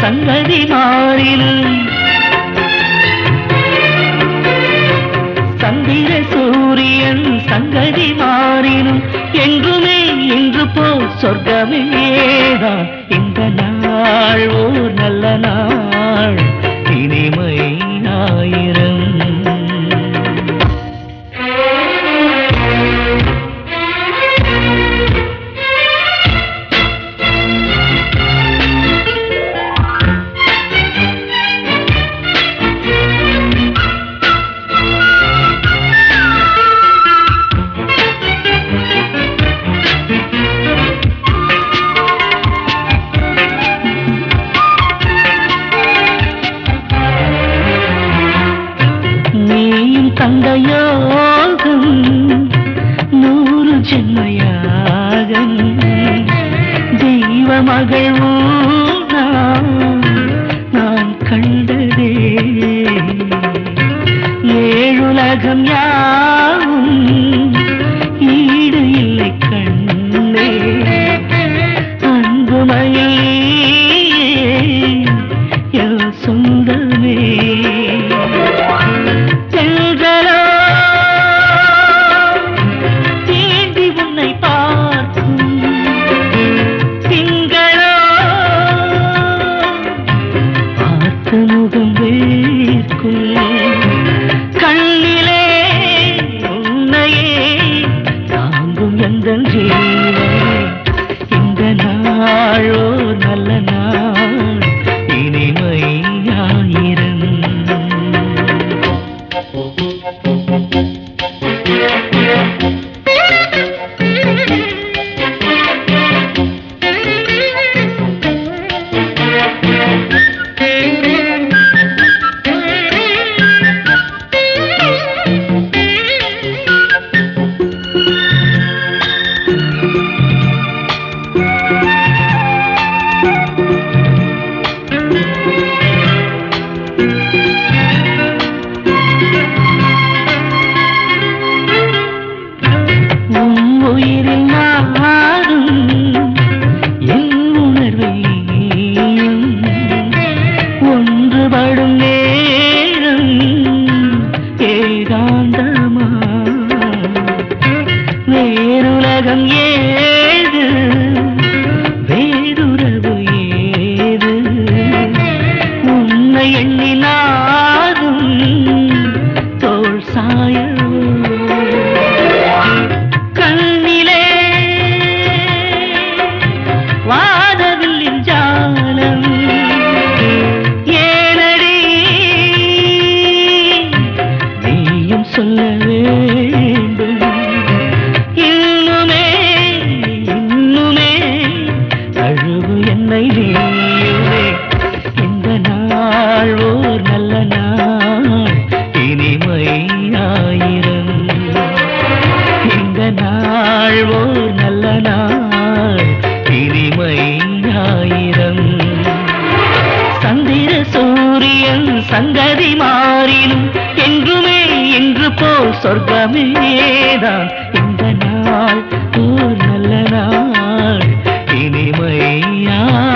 சங்கதி மாறினும் சந்திர சூரியன் சங்கதி மாறினும் என்றுமே இன்று போல் சொர்க்கமேதான் இந்த நாள் ஓர் நல்ல நாள் இனிமை ஆயிரம் தந்தையோகம் 100 ஜென்மையாக தெய்வ மகள் நான் கண்டதே ஏழுலகம் யாவும் ஈடு இல்லை கண்ணே அன்புமையே என் சொந்தமே கண்ணிலே உன்னையே தாங்கும் எந்தன் ஜீவனே இந்த நாளோ நல்ல நாள் இனிமை ஆயிரம் உயிரில் நாடும் என் உணர்வை ஒன்றுபடும் நேரம் ஏகாந்தமா வேறுலகம் ஏது வேறுறவு ஏது உன்னை எண்ணினாலும் தோள் சாய கண்ணிலே வாதவில்லின் ஜாலம் ஏனடி நீயும் சொல்ல வேண்டும் இன்னுமே அழுவு என்னை நீயுமே இந்த நாள் ஓர் நல்ல நாள் இனிமை ஆயிரம் இந்த நாள் ஓர் நல்ல நாள் இனிமை ஆயிரம் சந்திர சூரியன் சங்கதி மாறினும் என்றுமே இன்று போல் சொர்க்கமேதான் இந்த நாள் ஓர் நல்ல நாள் இனிமை